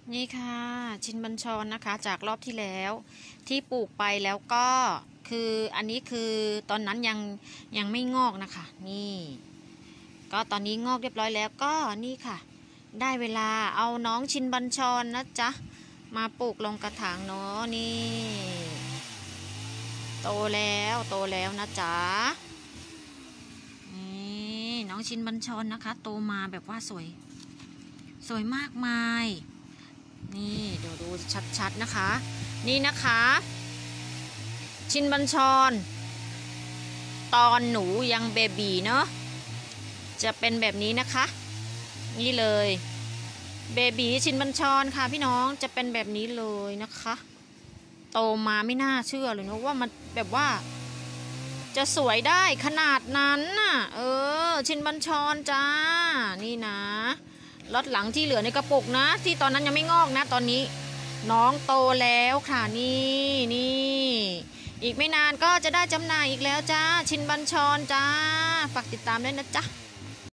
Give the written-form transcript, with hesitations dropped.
นี่ค่ะชินบัญชรนะคะจากรอบที่แล้วที่ปลูกไปแล้วก็คืออันนี้คือตอนนั้นยังไม่งอกนะคะนี่ก็ตอนนี้งอกเรียบร้อยแล้วก็นี่ค่ะได้เวลาเอาน้องชินบัญชรนะจ๊ะมาปลูกลงกระถางเนาะนี่โตแล้วนะจ๊ะนี่น้องชินบัญชรนะคะโตมาแบบว่าสวยมากมายนี่ดูชัดๆนะคะนี่นะคะชินบัญชรตอนหนูยังเบบีเนาะจะเป็นแบบนี้นะคะนี่เลยเบบีชินบัญชรค่ะพี่น้องจะเป็นแบบนี้เลยนะคะโตมาไม่น่าเชื่อเลยนะว่ามันแบบว่าจะสวยได้ขนาดนั้นน่ะชินบัญชรจ้านี่นะล็อตหลังที่เหลือในกระปุกนะที่ตอนนั้นยังไม่งอกนะตอนนี้น้องโตแล้วค่ะนี่อีกไม่นานก็จะได้จำหน่ายอีกแล้วจ้าชินบัญชรจ้าฝากติดตามด้วยนะจ๊ะ